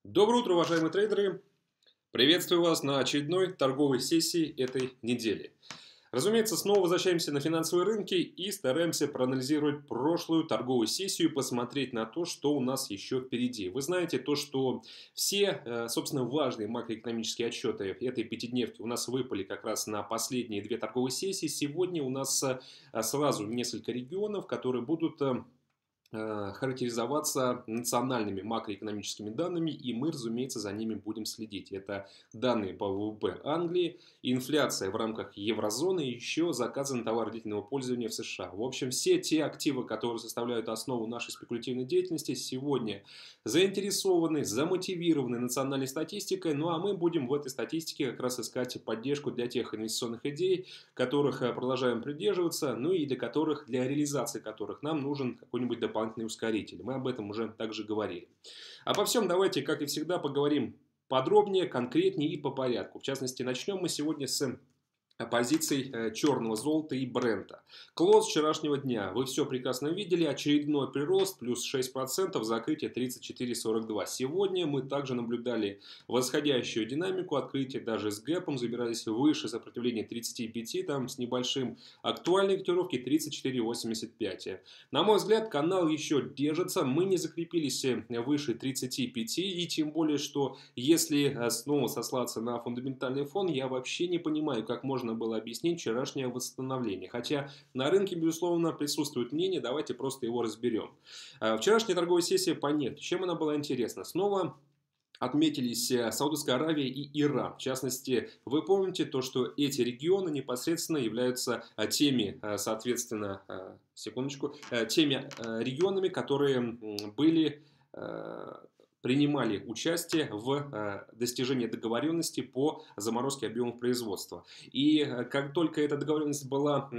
Доброе утро, уважаемые трейдеры! Приветствую вас на очередной торговой сессии этой недели. Разумеется, снова возвращаемся на финансовые рынки и стараемся проанализировать прошлую торговую сессию, посмотреть на то, что у нас еще впереди. Вы знаете то, что все, собственно, важные макроэкономические отчеты этой пятидневки у нас выпали как раз на последние две торговые сессии. Сегодня у нас сразу несколько регионов, которые будут характеризоваться национальными макроэкономическими данными, и мы, разумеется, за ними будем следить. Это данные по ВВП Англии, инфляция в рамках еврозоны и еще заказы на товары длительного пользования в США. В общем, все те активы, которые составляют основу нашей спекулятивной деятельности, сегодня заинтересованы, замотивированы национальной статистикой, ну а мы будем в этой статистике как раз искать поддержку для тех инвестиционных идей, которых продолжаем придерживаться, ну и для реализации которых нам нужен какой-нибудь дополнительный ускоритель. Мы об этом уже также говорили. Обо всем давайте, как и всегда, поговорим подробнее, конкретнее и по порядку. В частности, начнем мы сегодня с позиций черного золота и брента. Клоз вчерашнего дня. Вы все прекрасно видели. Очередной прирост, плюс 6%, закрытие 34.42. Сегодня мы также наблюдали восходящую динамику. Открытие даже с гэпом. Забирались выше сопротивления 35, там с небольшим. Актуальной котировки 34.85. На мой взгляд, канал еще держится. Мы не закрепились выше 35. И тем более, что если снова сослаться на фундаментальный фон, я вообще не понимаю, как можно было объяснить вчерашнее восстановление. Хотя на рынке, безусловно, присутствует мнение, давайте просто его разберем. Вчерашняя торговая сессия по нефти. Чем она была интересна? Снова отметились Саудовская Аравия и Иран. В частности, вы помните то, что эти регионы непосредственно являются теми, соответственно, теми регионами, которые принимали участие в достижении договоренности по заморозке объемов производства. И как только эта договоренность была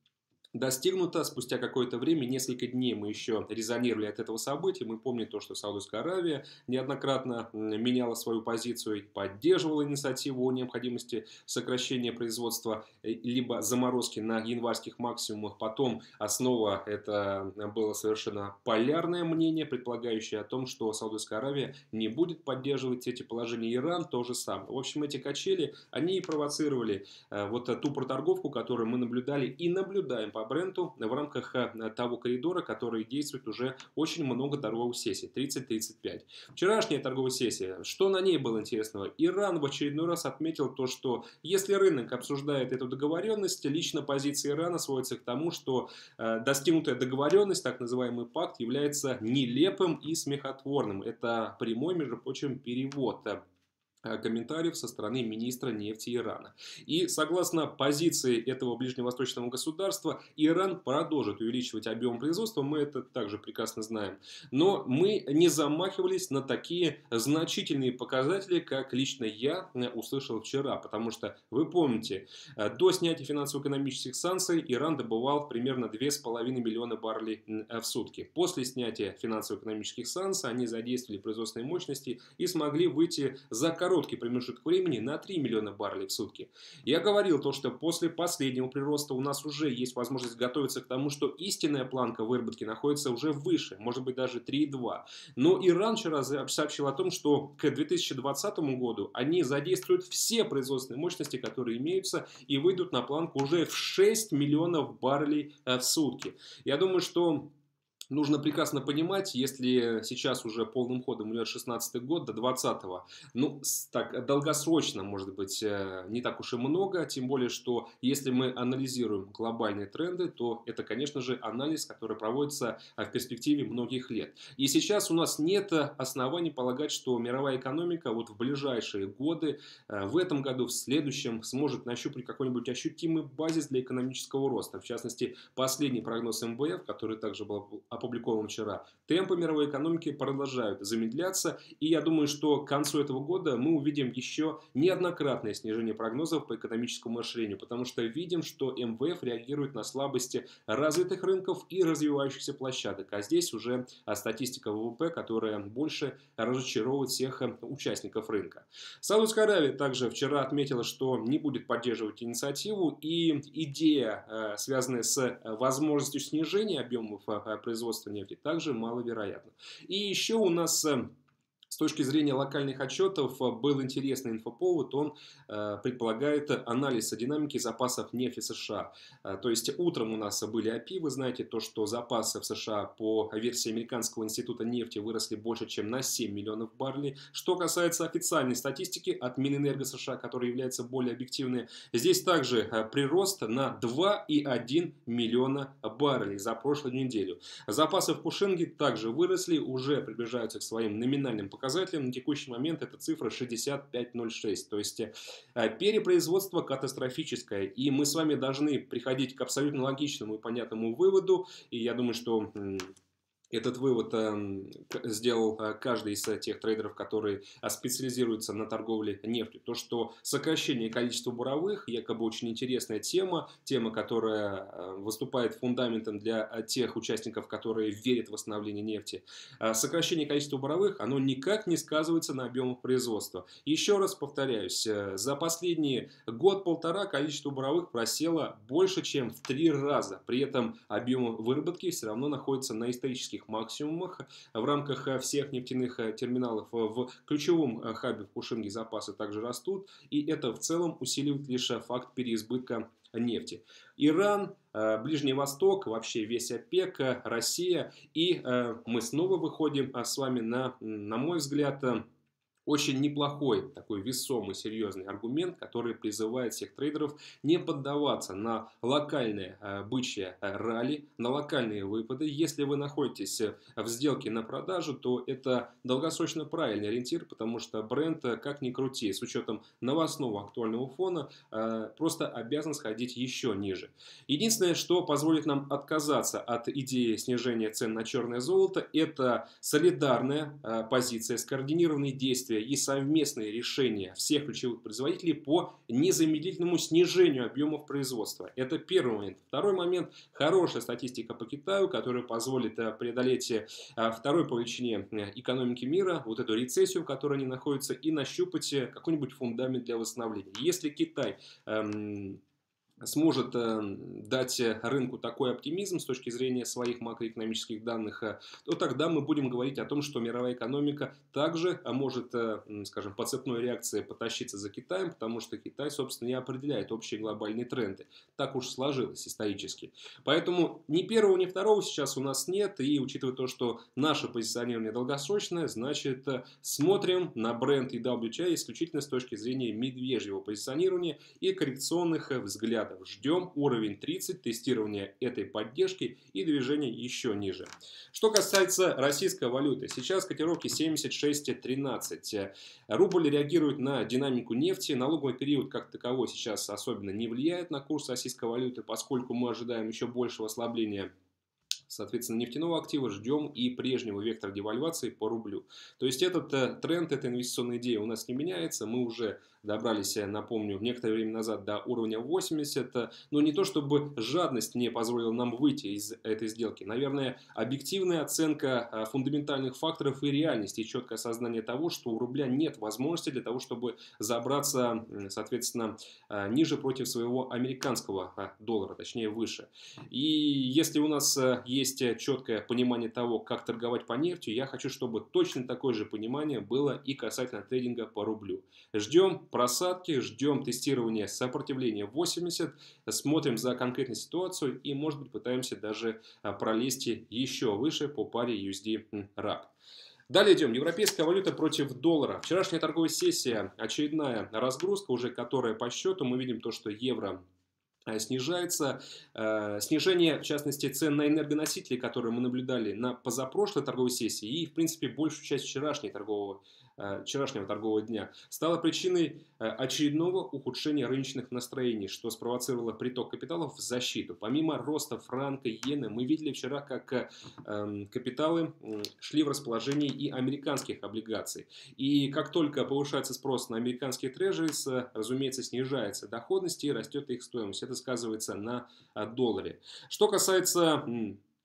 достигнуто, спустя какое-то время, несколько дней мы еще резонировали от этого события. Мы помним то, что Саудовская Аравия неоднократно меняла свою позицию и поддерживала инициативу о необходимости сокращения производства либо заморозки на январских максимумах. Потом снова это было совершенно полярное мнение, предполагающее о том, что Саудовская Аравия не будет поддерживать эти положения. Иран то же самое. В общем, эти качели, они и провоцировали вот ту проторговку, которую мы наблюдали и наблюдаем по бренту в рамках того коридора, который действует уже очень много торговых сессий, 30-35. Вчерашняя торговая сессия, что на ней было интересного? Иран в очередной раз отметил то, что если рынок обсуждает эту договоренность, лично позиция Ирана сводится к тому, что достигнутая договоренность, так называемый пакт, является нелепым и смехотворным. Это прямой, между прочим, перевод комментариев со стороны министра нефти Ирана. И согласно позиции этого ближневосточного государства, Иран продолжит увеличивать объем производства, мы это также прекрасно знаем. Но мы не замахивались на такие значительные показатели, как лично я услышал вчера. Потому что, вы помните, до снятия финансово-экономических санкций Иран добывал примерно 2,5 миллиона баррелей в сутки. После снятия финансово-экономических санкций они задействовали производственные мощности и смогли выйти за короткий промежуток времени на 3 миллиона баррелей в сутки. Я говорил то, что после последнего прироста у нас уже есть возможность готовиться к тому, что истинная планка выработки находится уже выше, может быть даже 3,2. Но Иран вчера сообщил о том, что к 2020 году они задействуют все производственные мощности, которые имеются, и выйдут на планку уже в 6 миллионов баррелей в сутки. Я думаю, что нужно прекрасно понимать, если сейчас уже полным ходом идет 16-й год до 20-го, ну, так, долгосрочно, может быть, не так уж и много, тем более, что если мы анализируем глобальные тренды, то это, конечно же, анализ, который проводится в перспективе многих лет. И сейчас у нас нет оснований полагать, что мировая экономика вот в ближайшие годы, в этом году, в следующем, сможет нащупать какой-нибудь ощутимый базис для экономического роста. В частности, последний прогноз МВФ, который также был опубликован вчера, темпы мировой экономики продолжают замедляться, и я думаю, что к концу этого года мы увидим еще неоднократное снижение прогнозов по экономическому мышлению, потому что видим, что МВФ реагирует на слабости развитых рынков и развивающихся площадок, а здесь уже статистика ВВП, которая больше разочаровывает всех участников рынка. Саудовская Аравия также вчера отметила, что не будет поддерживать инициативу, и идея, связанная с возможностью снижения объемов производства нефти, также маловероятно. И еще у нас С точки зрения локальных отчетов был интересный инфоповод, он предполагает анализ динамики запасов нефти США. То есть утром у нас были API, вы знаете, то, что запасы в США по версии Американского института нефти выросли больше, чем на 7 миллионов баррелей. Что касается официальной статистики от Минэнерго США, которая является более объективной, здесь также прирост на 2,1 миллиона баррелей за прошлую неделю. Запасы в Пушинге также выросли, уже приближаются к своим номинальным показателям. На текущий момент эта цифра 65,06. То есть перепроизводство катастрофическое. И мы с вами должны приходить к абсолютно логичному и понятному выводу. И я думаю, что этот вывод сделал каждый из тех трейдеров, которые специализируются на торговле нефтью. То, что сокращение количества буровых, якобы очень интересная тема, которая выступает фундаментом для тех участников, которые верят в восстановление нефти. Сокращение количества буровых, оно никак не сказывается на объемах производства. Еще раз повторяюсь, за последний год-полтора количество буровых просело больше, чем в 3 раза. При этом объемы выработки все равно находятся на исторических максимумах. В рамках всех нефтяных терминалов в ключевом хабе в Пушинге запасы также растут. И это в целом усиливает лишь факт переизбытка нефти. Иран, Ближний Восток, вообще весь ОПЕК, Россия. И мы снова выходим с вами на мой взгляд, очень неплохой, такой весомый, серьезный аргумент, который призывает всех трейдеров не поддаваться на локальное бычье ралли, на локальные выпады. Если вы находитесь в сделке на продажу, то это долгосрочно правильный ориентир, потому что бренд, как ни крути, с учетом новостного актуального фона, просто обязан сходить еще ниже. Единственное, что позволит нам отказаться от идеи снижения цен на черное золото, это солидарная позиция, скоординированные действия и совместные решения всех ключевых производителей по незамедлительному снижению объемов производства. Это первый момент. Второй момент. Хорошая статистика по Китаю, которая позволит преодолеть второй по величине экономики мира, вот эту рецессию, в которой они находятся, и нащупать какой-нибудь фундамент для восстановления. Если Китай сможет дать рынку такой оптимизм с точки зрения своих макроэкономических данных, то тогда мы будем говорить о том, что мировая экономика также может, скажем, по цепной реакции потащиться за Китаем, потому что Китай, собственно, и определяет общие глобальные тренды. Так уж сложилось исторически. Поэтому ни первого, ни второго сейчас у нас нет, и учитывая то, что наше позиционирование долгосрочное, значит, смотрим на бренд и WTI исключительно с точки зрения медвежьего позиционирования и коррекционных взглядов. Ждем уровень 30, тестирование этой поддержки и движение еще ниже. Что касается российской валюты, сейчас котировки 76.13. Рубль реагирует на динамику нефти. Налоговый период как таковой сейчас особенно не влияет на курс российской валюты, поскольку мы ожидаем еще большего ослабления, соответственно, нефтяного актива, ждем и прежнего вектора девальвации по рублю. То есть этот тренд, эта инвестиционная идея у нас не меняется. Мы уже добрались, напомню, некоторое время назад до уровня 80. Но не то, чтобы жадность не позволила нам выйти из этой сделки. Наверное, объективная оценка фундаментальных факторов и реальности, и четкое осознание того, что у рубля нет возможности для того, чтобы забраться, соответственно, ниже против своего американского доллара, точнее выше. И если у нас есть четкое понимание того, как торговать по нефти, я хочу, чтобы точно такое же понимание было и касательно трейдинга по рублю. Ждем просадки, ждем тестирования сопротивления 80, смотрим за конкретной ситуацию и, может быть, пытаемся даже пролезть еще выше по паре USD-RAP. Далее идем. Европейская валюта против доллара. Вчерашняя торговая сессия, очередная разгрузка, уже которая по счету. Мы видим то, что евро снижается. Снижение, в частности, цен на энергоносители, которые мы наблюдали на позапрошлой торговой сессии и, в принципе, большую часть вчерашнего торгового дня, стало причиной очередного ухудшения рыночных настроений, что спровоцировало приток капиталов в защиту. Помимо роста франка, иены, мы видели вчера, как капиталы шли в расположении и американских облигаций. И как только повышается спрос на американские трежерис, разумеется, снижается доходность и растет их стоимость. Это сказывается на долларе. Что касается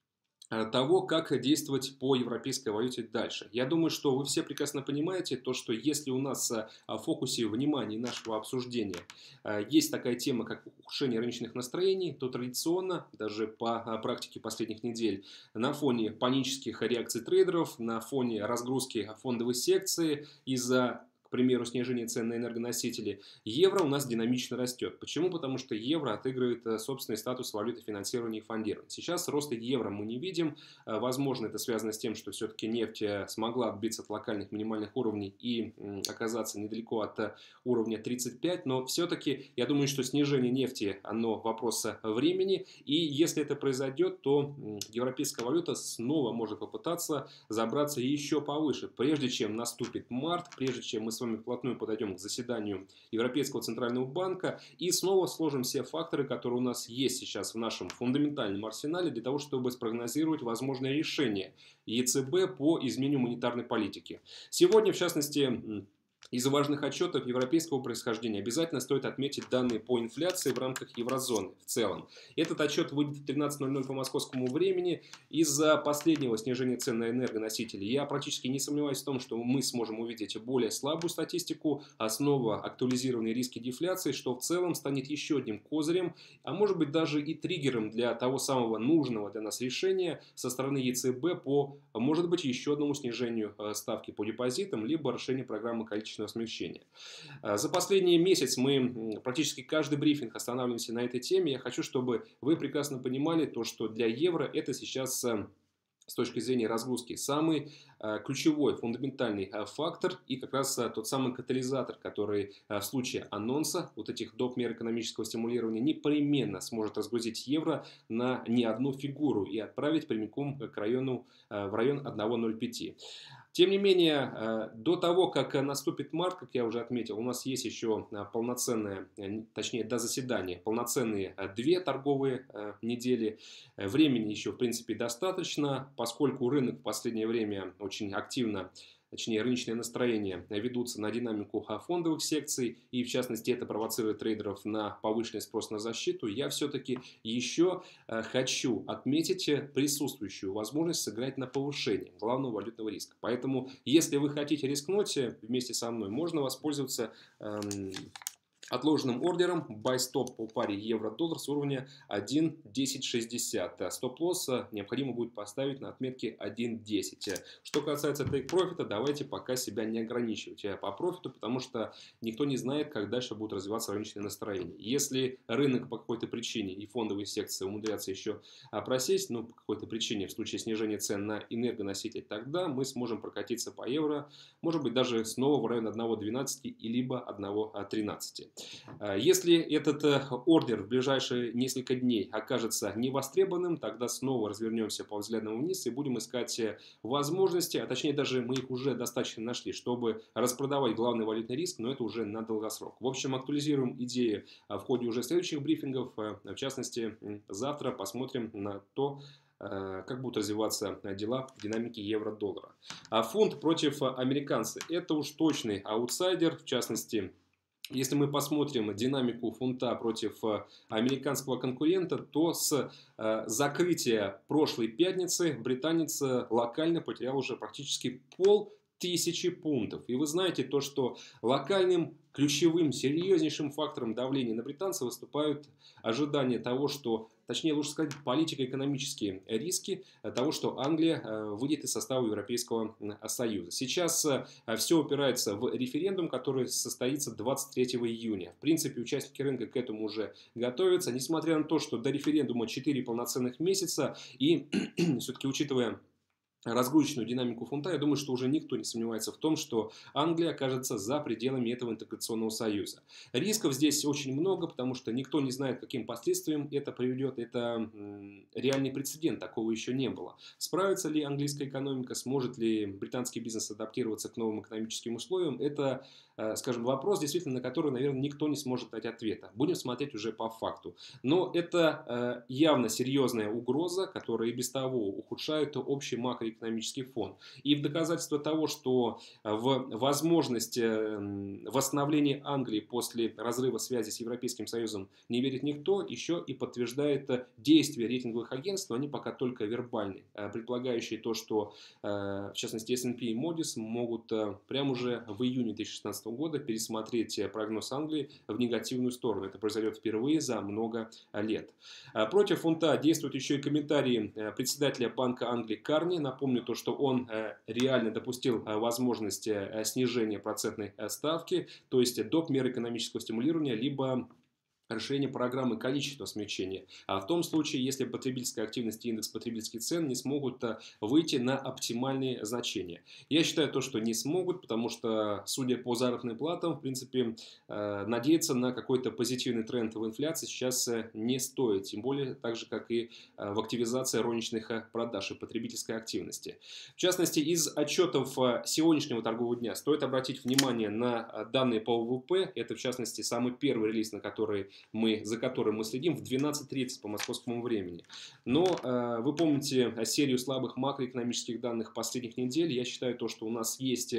того, как действовать по европейской валюте дальше. Я думаю, что вы все прекрасно понимаете то, что если у нас в фокусе внимания нашего обсуждения есть такая тема, как ухудшение рыночных настроений, то традиционно, даже по практике последних недель, на фоне панических реакций трейдеров, на фоне разгрузки фондовой секции из-за, к примеру, снижения цен на энергоносители, евро у нас динамично растет. Почему? Потому что евро отыгрывает собственный статус валюты финансирования и фондирования. Сейчас роста евро мы не видим. Возможно, это связано с тем, что все-таки нефть смогла отбиться от локальных минимальных уровней и оказаться недалеко от уровня 35. Но все-таки я думаю, что снижение нефти, оно вопрос времени. И если это произойдет, то европейская валюта снова может попытаться забраться еще повыше, прежде чем наступит март, прежде чем мы с вами вплотную подойдем к заседанию Европейского центрального банка и снова сложим все факторы, которые у нас есть сейчас в нашем фундаментальном арсенале для того, чтобы спрогнозировать возможное решение ЕЦБ по изменению монетарной политики. Сегодня, в частности, из важных отчетов европейского происхождения обязательно стоит отметить данные по инфляции в рамках еврозоны в целом. Этот отчет выйдет в 13:00 по московскому времени. Из-за последнего снижения цен на энергоносители я практически не сомневаюсь в том, что мы сможем увидеть более слабую статистику, снова актуализированные риски дефляции, что в целом станет еще одним козырем, а может быть даже и триггером для того самого нужного для нас решения со стороны ЕЦБ по, может быть, еще одному снижению ставки по депозитам, либо расширению программы количественного смягчения. За последний месяц мы практически каждый брифинг останавливаемся на этой теме. Я хочу, чтобы вы прекрасно понимали то, что для евро это сейчас с точки зрения разгрузки самый ключевой, фундаментальный фактор и как раз тот самый катализатор, который в случае анонса вот этих доп. Мер экономического стимулирования непременно сможет разгрузить евро на не одну фигуру и отправить прямиком в район 1.05. Тем не менее, до того, как наступит март, как я уже отметил, у нас есть еще полноценное, точнее до заседания, полноценные 2 торговые недели. Времени еще, в принципе, достаточно, поскольку рынок в последнее время очень активно, точнее рыночные настроения ведутся на динамику фондовых секций, и в частности это провоцирует трейдеров на повышенный спрос на защиту, я все-таки еще хочу отметить присутствующую возможность сыграть на повышение главного валютного риска. Поэтому, если вы хотите рискнуть вместе со мной, можно воспользоваться отложенным ордером buy-stop по паре евро-доллар с уровня 1.1060. Стоп-лосс необходимо будет поставить на отметке 1.10. Что касается take-профита, давайте пока себя не ограничивать по профиту, потому что никто не знает, как дальше будут развиваться рыночные настроения. Если рынок по какой-то причине и фондовые секции умудрятся еще просесть, но по какой-то причине в случае снижения цен на энергоносители, тогда мы сможем прокатиться по евро, может быть даже снова в район 1.12 и либо 1.13. Если этот ордер в ближайшие несколько дней окажется невостребованным, тогда снова развернемся по взглядам вниз и будем искать возможности, а точнее даже мы их уже достаточно нашли, чтобы распродавать главный валютный риск, но это уже на долгосрок. В общем, актуализируем идеи в ходе уже следующих брифингов. В частности, завтра посмотрим на то, как будут развиваться дела в динамике евро-доллара. А фунт против американца – это уж точный аутсайдер, в частности. Если мы посмотрим динамику фунта против американского конкурента, то с закрытия прошлой пятницы британец локально потерял уже практически 500 пунктов. И вы знаете то, что локальным ключевым, серьезнейшим фактором давления на британцев выступают ожидания того, что, точнее, лучше сказать, политико-экономические риски того, что Англия выйдет из состава Европейского Союза. Сейчас все упирается в референдум, который состоится 23 июня. В принципе, участники рынка к этому уже готовятся, несмотря на то, что до референдума 4 полноценных месяца, и все-таки учитывая разгрузочную динамику фунта, я думаю, что уже никто не сомневается в том, что Англия окажется за пределами этого интеграционного союза. Рисков здесь очень много, потому что никто не знает, каким последствиям это приведет. Это реальный прецедент, такого еще не было. Справится ли английская экономика, сможет ли британский бизнес адаптироваться к новым экономическим условиям, это, скажем, вопрос, действительно, на который, наверное, никто не сможет дать ответа. Будем смотреть уже по факту. Но это явно серьезная угроза, которая и без того ухудшает общий макроэкономический макроэкономический фон. И в доказательство того, что в возможность восстановления Англии после разрыва связи с Европейским Союзом не верит никто, еще и подтверждает действия рейтинговых агентств, но они пока только вербальные, предполагающие то, что в частности S&P и Moody's могут прямо уже в июне 2016 года пересмотреть прогноз Англии в негативную сторону. Это произойдет впервые за много лет. Против фунта действуют еще и комментарии председателя Банка Англии Карни. Напомню то, что он реально допустил возможность снижения процентной ставки, то есть доп. Меры экономического стимулирования, либо расширение программы количества смягчения. А в том случае, если потребительская активность и индекс потребительских цен не смогут выйти на оптимальные значения. Я считаю то, что не смогут, потому что, судя по заработным платам, в принципе, надеяться на какой-то позитивный тренд в инфляции сейчас не стоит. Тем более, так же, как и в активизации розничных продаж и потребительской активности. В частности, из отчетов сегодняшнего торгового дня стоит обратить внимание на данные по ВВП. Это, в частности, самый первый релиз, за которым мы следим, в 12:30 по московскому времени. Но вы помните серию слабых макроэкономических данных последних недель. Я считаю то, что у нас есть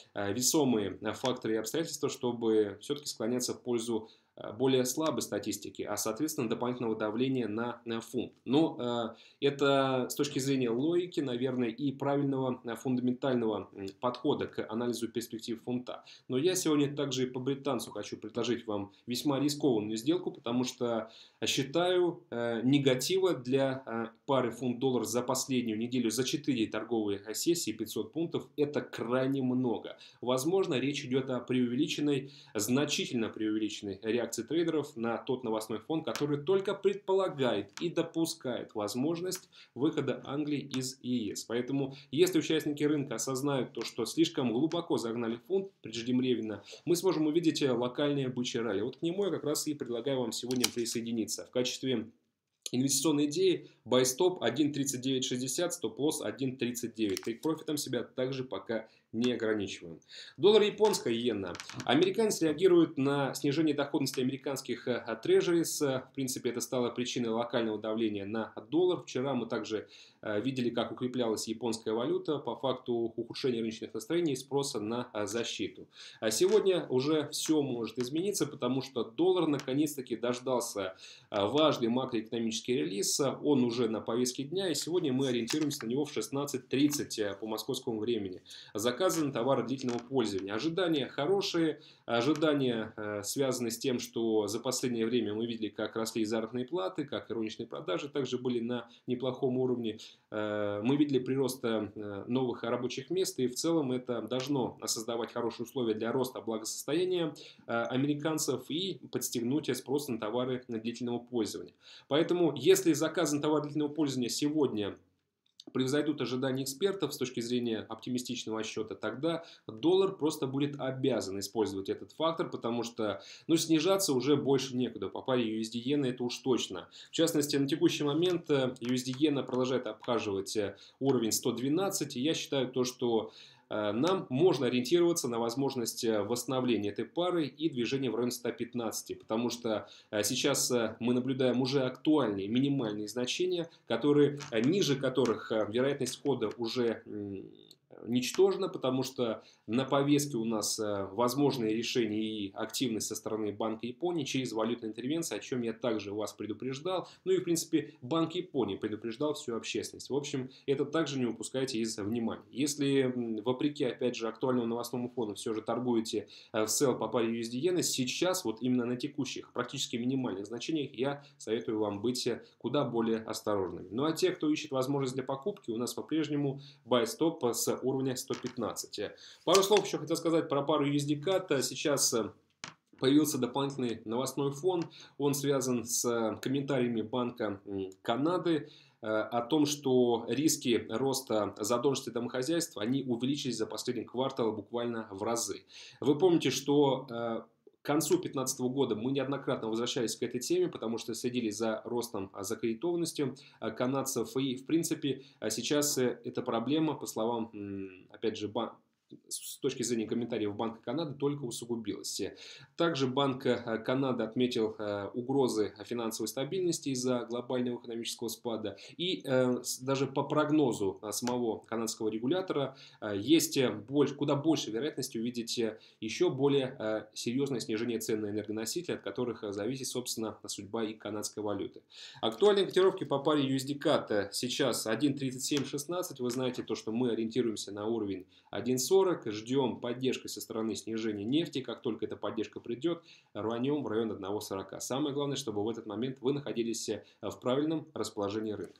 весомые факторы и обстоятельства, чтобы все-таки склоняться в пользу более слабой статистики, а соответственно дополнительного давления на фунт. Но это с точки зрения логики, наверное, и правильного фундаментального подхода к анализу перспектив фунта. Но я сегодня также и по британцу хочу предложить вам весьма рискованную сделку, потому что считаю негатива для пары фунт-доллар за последнюю неделю, за 4 торговые сессии 500 пунктов, это крайне много. Возможно, речь идет о преувеличенной, значительно преувеличенной реакции трейдеров на тот новостной фон, который только предполагает и допускает возможность выхода Англии из ЕС. Поэтому, если участники рынка осознают то, что слишком глубоко загнали фунт преждевременно, мы сможем увидеть локальные бычьи ралли. Вот к нему я как раз и предлагаю вам сегодня присоединиться. В качестве инвестиционной идеи buy stop 1.3960, стоп-лосс 1.39. Тейк-профитом себя также пока не ограничиваем. Доллар, японская иена. Американцы реагируют на снижение доходности американских трежерис. В принципе, это стало причиной локального давления на доллар. Вчера мы также видели, как укреплялась японская валюта по факту ухудшения рыночных настроений и спроса на защиту. А сегодня уже все может измениться, потому что доллар наконец-таки дождался важный макроэкономический релиз. Он уже на повестке дня, и сегодня мы ориентируемся на него в 16:30 по московскому времени. Заказаны товары длительного пользования. Ожидания хорошие, ожидания связаны с тем, что за последнее время мы видели, как росли заработные платы, как и розничные продажи также были на неплохом уровне. Мы видели прирост новых рабочих мест, и в целом это должно создавать хорошие условия для роста благосостояния американцев и подстегнуть спрос на товары длительного пользования. Поэтому, если заказан товар длительного пользования сегодня превзойдут ожидания экспертов с точки зрения оптимистичного счета, тогда доллар просто будет обязан использовать этот фактор, потому что снижаться уже больше некуда. По паре USD-иена это уж точно. В частности, на текущий момент USD-иена продолжает обхаживать уровень 112, и я считаю то, что нам можно ориентироваться на возможность восстановления этой пары и движения в районе 115, потому что сейчас мы наблюдаем уже актуальные минимальные значения, ниже которых вероятность входа уже ничтожно, потому что на повестке у нас возможные решения и активность со стороны Банка Японии через валютные интервенции, о чем я также вас предупреждал. Ну и, в принципе, Банк Японии предупреждал всю общественность. В общем, это также не упускайте из внимания. Если, вопреки, опять же, актуальному новостному фону, все же торгуете в sell по паре USD-иена, сейчас, вот именно на текущих, практически минимальных значениях, я советую вам быть куда более осторожными. Ну а те, кто ищет возможность для покупки, у нас по-прежнему buy stop с уровня 115. Пару слов еще хотел сказать про пару USD-CAD. Сейчас появился дополнительный новостной фон. Он связан с комментариями Банка Канады о том, что риски роста задолженности домохозяйств, они увеличились за последний квартал буквально в разы. Вы помните, что к концу 2015 года мы неоднократно возвращались к этой теме, потому что следили за ростом закредитованности канадцев. И, в принципе, сейчас эта проблема, по словам, опять же, с точки зрения комментариев Банка Канады только усугубилось. Также Банк Канады отметил угрозы финансовой стабильности из-за глобального экономического спада. И даже по прогнозу самого канадского регулятора есть куда больше вероятности увидеть еще более серьезное снижение цен на энергоносители, от которых зависит, собственно, судьба и канадской валюты. Актуальные котировки по паре USD-CAD сейчас 1.3716. Вы знаете то, что мы ориентируемся на уровень 1.40. Ждем поддержки со стороны снижения нефти. Как только эта поддержка придет, рванем в район 1.40. Самое главное, чтобы в этот момент вы находились в правильном расположении рынка.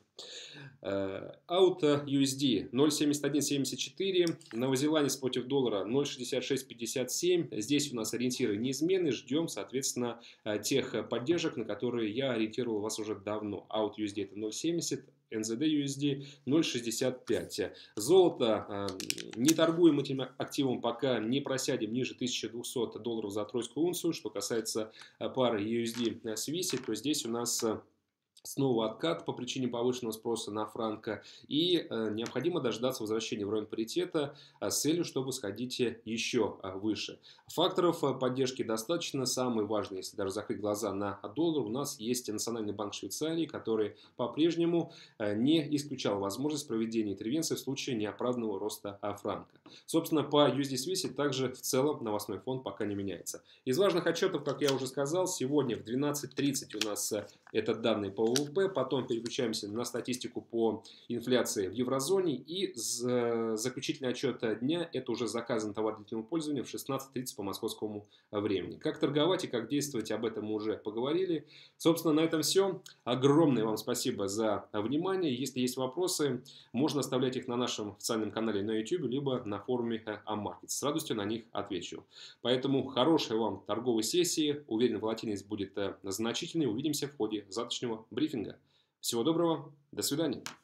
Out USD 0.7174, новозеландец против доллара 0.6657. Здесь у нас ориентиры неизменны, ждем, соответственно, тех поддержек, на которые я ориентировал вас уже давно. Out USD это 0.70, NZD USD 0.65. Золото, не торгуем этим активом, пока не просядем ниже $1200 за тройскую унцию. Что касается пары USD Swiss, то здесь у нас снова откат по причине повышенного спроса на франко. И необходимо дождаться возвращения в район паритета с целью, чтобы сходить еще выше. Факторов поддержки достаточно. Самый важный, если даже закрыть глаза на доллар, у нас есть Национальный банк Швейцарии, который по-прежнему не исключал возможность проведения интервенции в случае неоправданного роста франка. Собственно, по USD Swiss также в целом новостной фон пока не меняется. Из важных отчетов, как я уже сказал, сегодня в 12:30 у нас это данные по ВВП, потом переключаемся на статистику по инфляции в еврозоне, и заключительный отчет дня – это уже заказанный товар длительного пользования в 16:30 по московскому времени. Как торговать и как действовать, об этом мы уже поговорили. Собственно, на этом все. Огромное вам спасибо за внимание. Если есть вопросы, можно оставлять их на нашем официальном канале на YouTube, либо на форуме Ammarkets. С радостью на них отвечу. Поэтому хорошей вам торговой сессии. Уверен, волатильность будет значительной. Увидимся в ходе завтрашнего брифинга. Всего доброго, до свидания.